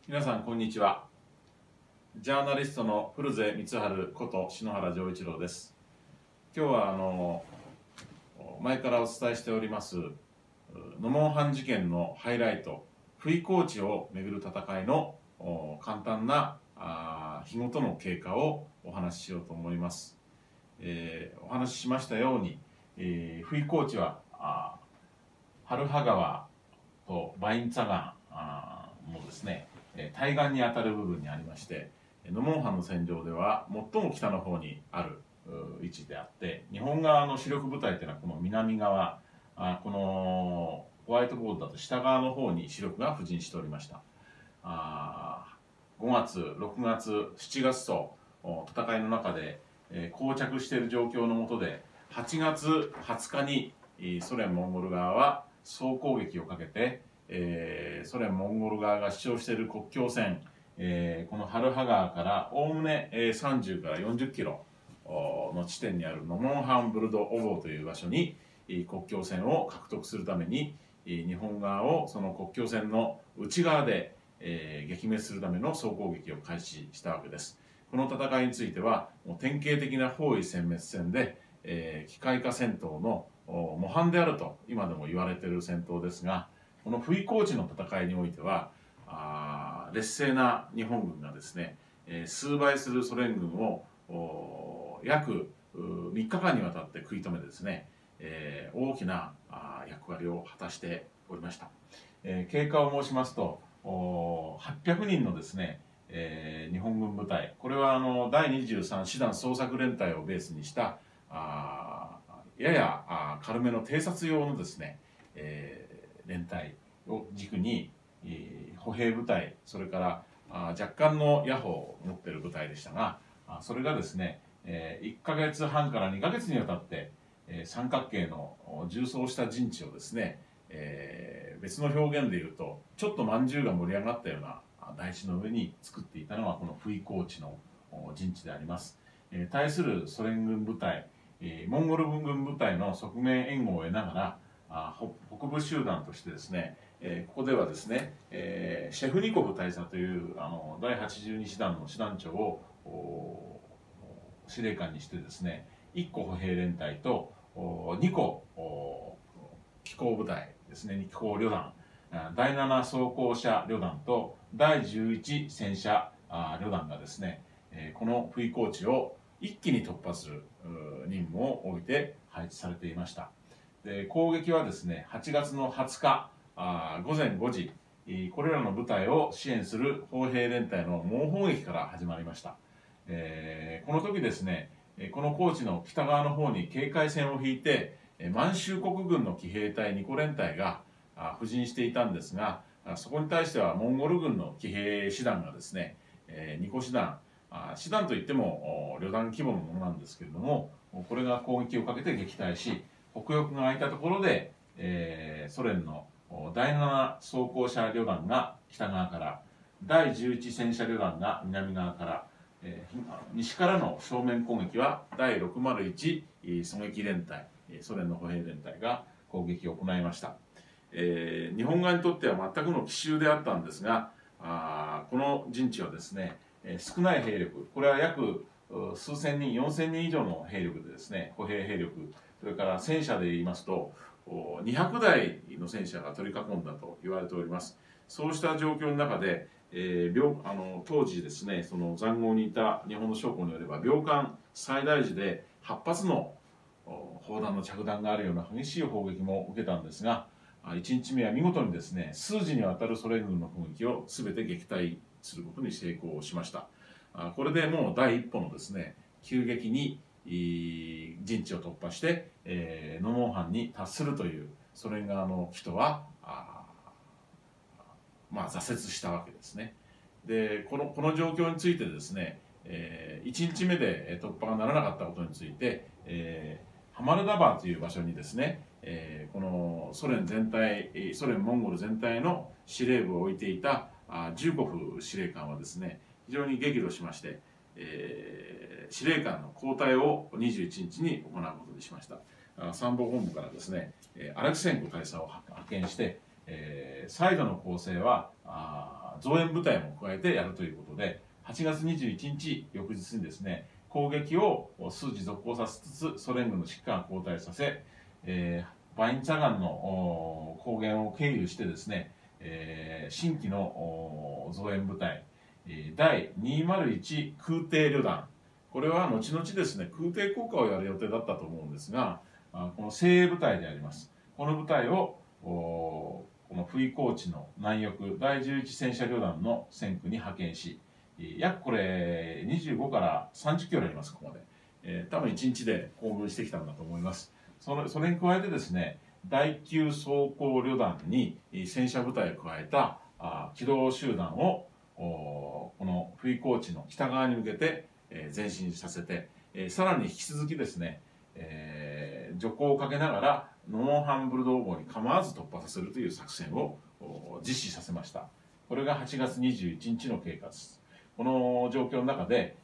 皆さんこんにちは。ジャーナリストの古瀬光晴こと篠原丈一郎です。今日は前からお伝えしておりますノモンハン事件のハイライト、不意コーチをめぐる戦いの簡単な日ごとの経過をお話ししようと思います。お話ししましたように、不意コーチはハルハ川とバインツァ川のですね対岸にあたる部分にありまして、ノモンハンの戦場では最も北の方にある位置であって、日本側の主力部隊というのはこの南側、このホワイトボードだと下側の方に主力が布陣しておりました。5月、6月、7月と戦いの中で膠着している状況の下で、8月20日にソ連モンゴル側は総攻撃をかけて、ソ連モンゴル側が主張している国境線、このハルハ川からおおむね30から40キロの地点にあるノモンハンブルドオボーという場所に国境線を獲得するために、日本側をその国境線の内側で撃滅するための総攻撃を開始したわけです。この戦いについてはもう典型的な包囲殲滅戦で、機械化戦闘の模範であると今でも言われている戦闘ですが、この不意コーチの戦いにおいては劣勢な日本軍がですね、数倍するソ連軍を約3日間にわたって食い止めてですね、大きな役割を果たしておりました。経過を申しますと、800人のですね、日本軍部隊、これは第23師団捜索連隊をベースにしたやや軽めの偵察用のですね、連隊を軸に歩兵部隊、それから若干の野砲を持っている部隊でしたが、それがですね1ヶ月半から2ヶ月にわたって三角形の縦走した陣地をですね、別の表現でいうとちょっとまんじゅうが盛り上がったような台地の上に作っていたのはこの不意コーチの陣地であります。対するソ連軍部隊、モンゴル軍部隊の側面援護を得ながら北部集団としてですね、ここではですね、シェフニコフ大佐という第82師団の師団長を司令官にしてですね、1個歩兵連隊と2個機甲部隊ですね、機甲旅団、第7装甲車旅団と第11戦車旅団がですね、この不意コーチを一気に突破する任務を置いて配置されていました。で、攻撃はですね8月の20日午前5時、これらの部隊を支援する砲兵連隊の猛砲撃から始まりました。この時ですね、この高地の北側の方に警戒線を引いて満州国軍の騎兵隊2個連隊が布陣していたんですが、そこに対してはモンゴル軍の騎兵師団がですね、2個師団、師団といっても旅団規模のものなんですけれども、これが攻撃をかけて撃退し、北翼が空いたところで、ソ連の第7装甲車旅団が北側から、第11戦車旅団が南側から、西からの正面攻撃は第601狙撃連隊、ソ連の歩兵連隊が攻撃を行いました。日本側にとっては全くの奇襲であったんですが、この陣地はですね、少ない兵力、これは約数千人、4000人以上の兵力でですね、歩兵兵力、それから戦車で言いますと200台の戦車が取り囲んだと言われております。そうした状況の中で、当時ですね、その塹壕にいた日本の将校によれば、秒間最大時で8発の砲弾の着弾があるような激しい砲撃も受けたんですが、1日目は見事にですね、数時にわたるソ連軍の攻撃を全て撃退することに成功しました。これでもう第一歩のですね、急激に陣地を突破して、ノモンハンに達するというソ連側の企図は挫折したわけですね。で、この状況についてですね、1日目で突破がならなかったことについて、ハマルダバーという場所にですね、このソ連モンゴル全体の司令部を置いていたジューコフ司令官はですね、非常に激怒しまして、司令官の交代を21日に行うことにしました。参謀本部からですね、アレクセンコ大佐を派遣して、再度の攻勢は増援部隊も加えてやるということで、8月21日翌日にですね、攻撃を数次続行させつつソ連軍の指揮官を交代させ、バインチャガンの高原を経由してですね、新規の増援部隊、第201空挺旅団、これは後々ですね、空挺降下をやる予定だったと思うんですが、この精鋭部隊であります。この部隊をこの不意高地の南翼第11戦車旅団の戦区に派遣し、約これ25から30キロあります、ここまで。多分1日で行軍してきたんだと思います。それに加えてですね、第9装甲旅団に戦車部隊を加えた機動集団をこの不意高地の北側に向けて前進させて、さらに引き続きですね、徐行をかけながらノモンハンブルドー号に構わず突破させるという作戦を実施させました。これが8月21日の経過です。この状況の中で、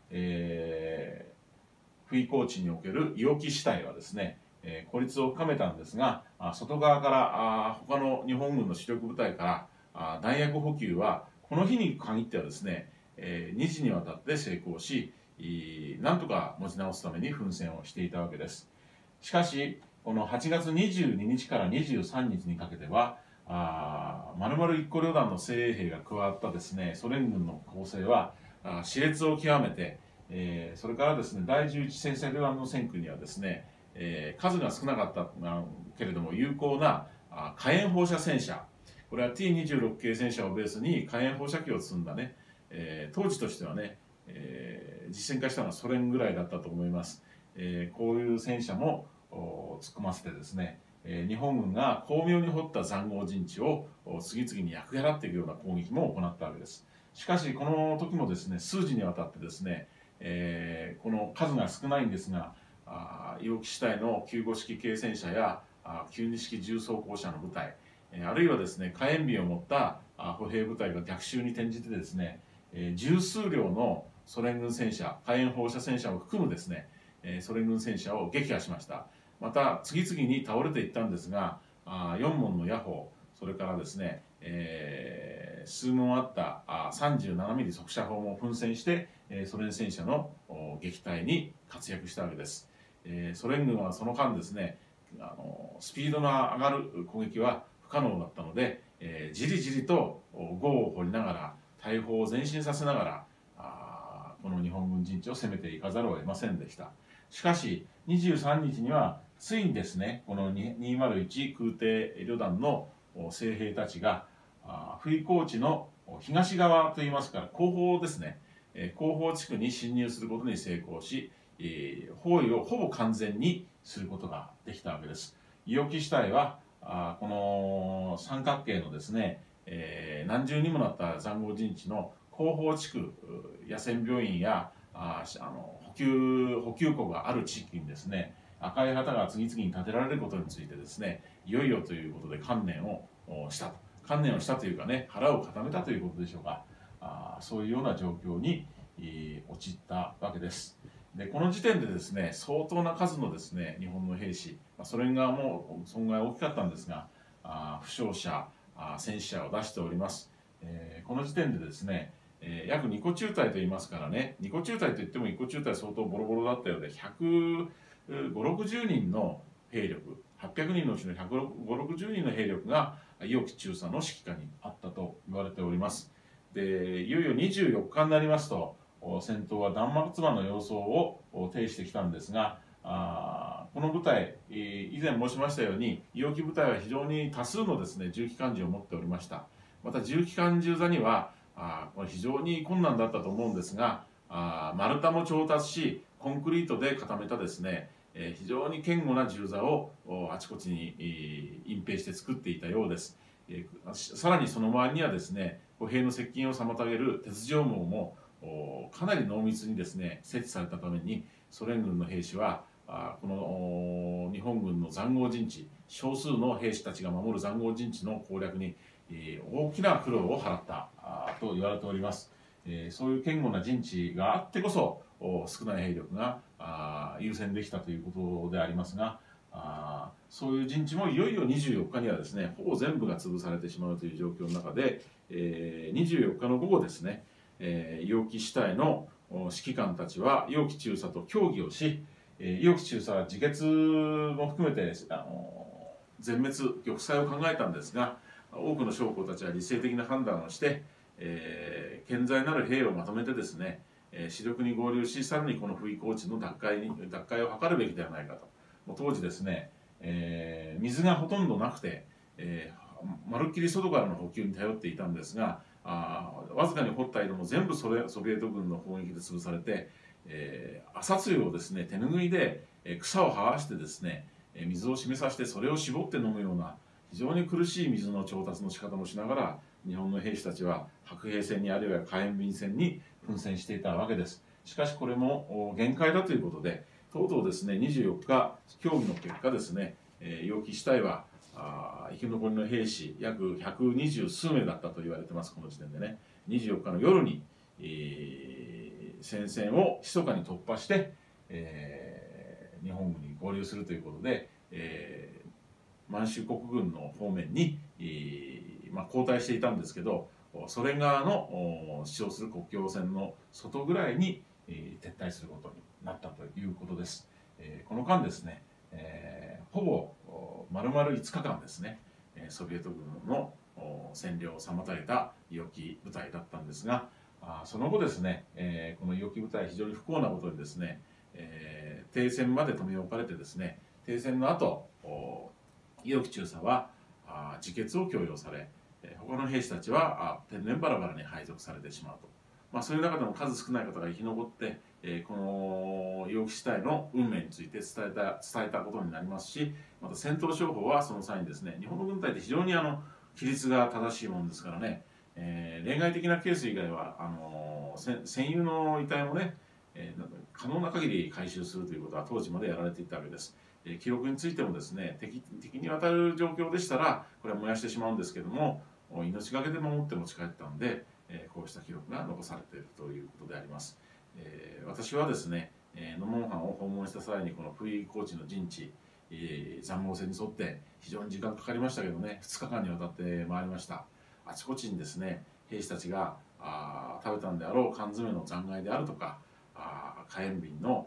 不意高地における伊予木支隊はですね、孤立を深めたんですが、外側から他の日本軍の主力部隊から弾薬補給はこの日に限ってはですね、2次にわたって成功し、なんとか持ち直すために奮戦をしていたわけです。しかしこの8月22日から23日にかけては丸々一個旅団の精鋭兵が加わったですね、ソ連軍の攻勢は熾烈を極めて、それからですね、第11戦車旅団の戦区にはですね、数が少なかったけれども有効な火炎放射戦車、これは T26 系戦車をベースに火炎放射器を積んだね、当時としてはね、実戦化したのはソ連ぐらいだったと思います。こういう戦車も突っ込ませてですね、日本軍が巧妙に掘った塹壕陣地を次々に焼き払っていくような攻撃も行ったわけです。しかしこの時もですね、数次にわたってですね、この数が少ないんですが、伊予木支隊の救護式軽戦車や9式重装甲車の部隊、あるいはですね、火炎瓶を持った歩兵部隊が逆襲に転じてですね、十数両のソ連軍戦車、火炎放射戦車を含むですね、ソ連軍戦車を撃破しました。また次々に倒れていったんですが、4門の野砲、それからですね、数門あった37ミリ速射砲も奮戦して、ソ連戦車の撃退に活躍したわけです。ソ連軍はその間ですね、スピードの上がる攻撃は不可能だったので、じりじりと壕を掘りながら大砲を前進させながらこの日本軍陣地を攻めていかざるを得ませんでした。しかし23日にはついにですね、この201空挺旅団の精兵たちが不意高地の東側といいますから後方ですね、後方地区に侵入することに成功し、包囲をほぼ完全にすることができたわけです。伊予木支隊はこの三角形のですね、何重にもなった塹壕陣地の後方地区、野戦病院や補給庫がある地域にですね、赤い旗が次々に立てられることについてですね、いよいよということで観念をしたというかね、腹を固めたということでしょうか。そういうような状況に陥ったわけです。でこの時点でですね、相当な数のですね、日本の兵士、ソ連側も損害大きかったんですが、負傷者、戦死者を出しております。この時点でですね、約2個中隊といいますからね、2個中隊といっても1個中隊相当ボロボロだったようで、15060人の兵力、800人のうちの15060人の兵力が伊予木中佐の指揮下にあったと言われております。でいよいよ24日になりますと、戦闘は断末魔の様相を呈してきたんですが、この部隊、以前申しましたように伊予木部隊は非常に多数のですね、重機関銃を持っておりました。また重機関銃座にはこれ非常に困難だったと思うんですが、丸太も調達しコンクリートで固めたですね、非常に堅固な銃座をあちこちに隠蔽して作っていたようです。さらにその周りにはですね、歩兵の接近を妨げる鉄条網もかなり濃密にですね設置されたために、ソ連軍の兵士はこの日本軍の塹壕陣地、少数の兵士たちが守る塹壕陣地の攻略に大きな苦労を払ったと言われております。そういう堅固な陣地があってこそ少ない兵力が優先できたということでありますが、 そういう陣地もいよいよ24日にはですね、ほぼ全部が潰されてしまうという状況の中で、24日の午後ですね、伊予木支隊の指揮官たちは伊予木中佐と協議をし、伊予木中佐は自決も含めて全滅玉砕を考えたんですが、多くの将校たちは理性的な判断をして、健在なる兵をまとめてですね、主力に合流し、さらにこの不意高地の奪回を図るべきではないかと。もう当時ですね、水がほとんどなくて、まるっきり外からの補給に頼っていたんですが、わずかに掘った井戸も全部ソビエト軍の砲撃で潰されて、朝露をですね手ぬぐいで草をはわしてですね水を締めさせてそれを絞って飲むような非常に苦しい水の調達の仕方もしながら、日本の兵士たちは白兵戦にあるいは火炎瓶戦に奮戦していたわけです。しかしこれも限界だということで、とうとうですね24日協議の結果ですね、伊予木支隊は生き残りの兵士約120数名だったと言われてます。この時点でね、24日の夜に、戦線を密かに突破して、日本軍に合流するということで、満州国軍の方面に、後退していたんですけど、ソ連側の主張する国境線の外ぐらいに、撤退することになったということです。この間ですね、ほぼ丸々5日間ですね、ソビエト軍の占領を妨げた伊予木部隊だったんですが、その後ですね、この伊予木部隊非常に不幸なことにですね、停戦まで留め置かれてですね、停戦の後伊予木中佐は自決を強要され、他の兵士たちは天然バラバラに配属されてしまうと、そういう中でも数少ない方が生き残って、この伊予木支隊の運命について伝えたことになりますし、また戦闘商法はその際にですね、日本の軍隊って非常に規律が正しいものですからね、例外的なケース以外は戦友の遺体もね、可能な限り回収するということは当時までやられていたわけです。記録についてもですね、敵に渡る状況でしたらこれは燃やしてしまうんですけども、命がけで守って持ち帰ったので、こうした記録が残されているということであります。私はですね、ノモンハンを訪問した際にこの不意高地の陣地、塹壕戦に沿って非常に時間かかりましたけどね、2日間にわたって回りました。あちこちにですね兵士たちが食べたんであろう缶詰の残骸であるとか、火炎瓶の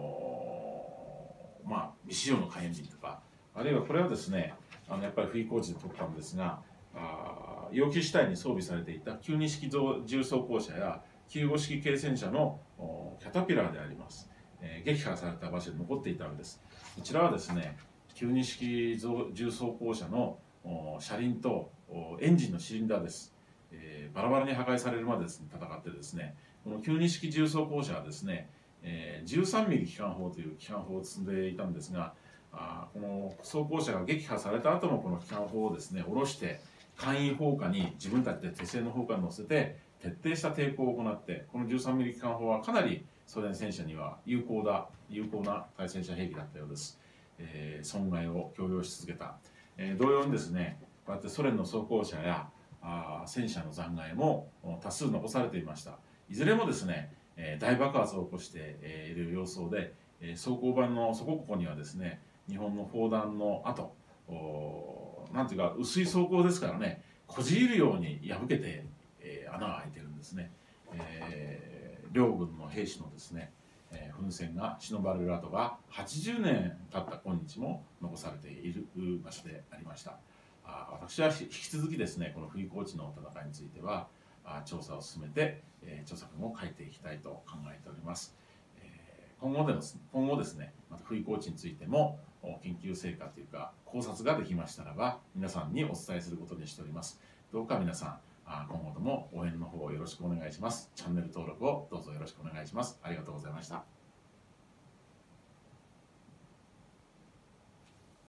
未使用の火炎瓶とか、あるいはこれはですねやっぱり不意高地で取ったんですが、要求地帯に装備されていた9式重装甲車や9号式軽戦車のキャタピラーであります、撃破された場所に残っていたわけです。こちらはですね9式重装甲車の車輪とエンジンのシリンダーです。バラバラに破壊されるまでですね戦ってですね、この9式重装甲車はですね、13ミリ機関砲という機関砲を積んでいたんですが、この装甲車が撃破された後もこの機関砲をですね下ろして簡易砲火に自分たちで手製の砲火に乗せて徹底した抵抗を行って、この13ミリ機関砲はかなりソ連戦車には有効な対戦車兵器だったようです。損害を強要し続けた。同様にですねこうやってソ連の装甲車や戦車の残骸も多数残されていました。いずれもですね大爆発を起こしている様相で、装甲板の底ここにはですね日本の砲弾の跡、なんていうか薄い装甲ですからね、こじるように破けて、穴が開いてるんですね。両軍の兵士のですね奮戦が忍ばれる跡が80年経った今日も残されている場所でありました。私は引き続きですねこの不意高地の戦いについては調査を進めて、著作も書いていきたいと考えております。今後ですねまた不意高地についても研究成果というか考察ができましたらば皆さんにお伝えすることにしております。どうか皆さん今後とも応援の方よろしくお願いします。チャンネル登録をどうぞよろしくお願いします。ありがとうございました。